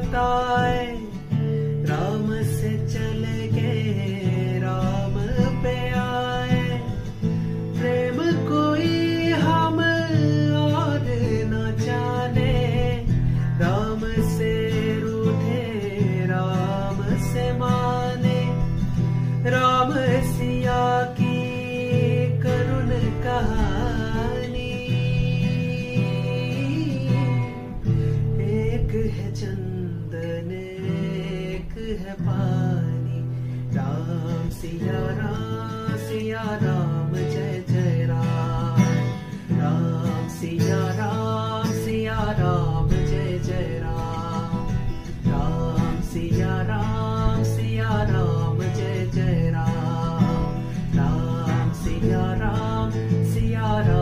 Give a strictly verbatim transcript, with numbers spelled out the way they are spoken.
बिताए, राम से चल के राम पे आए। प्रेम कोई हम और न जाने, राम से रूठे राम से माने। राम सिया की करुण कहानी, एक है चंदन एक है पानी। राम सिया राम सिया राम जय जय राम। राम सिया राम सिया राम जय जय राम। राम सिया राम